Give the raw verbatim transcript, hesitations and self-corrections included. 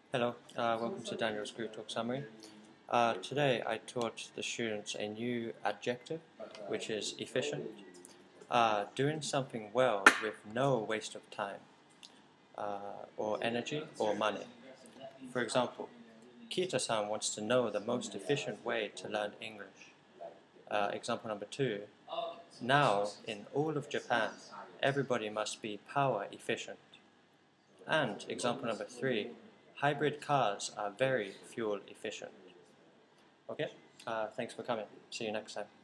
Hello, uh, welcome to Daniel's Group Talk Summary. Uh, today I taught the students a new adjective, which is efficient. Uh, doing something well with no waste of time, uh, or energy, or money. For example, Kita-san wants to know the most efficient way to learn English. Uh, example number two, now in all of Japan, everybody must be power efficient. And example number three, hybrid cars are very fuel efficient. Okay, uh, thanks for coming. See you next time.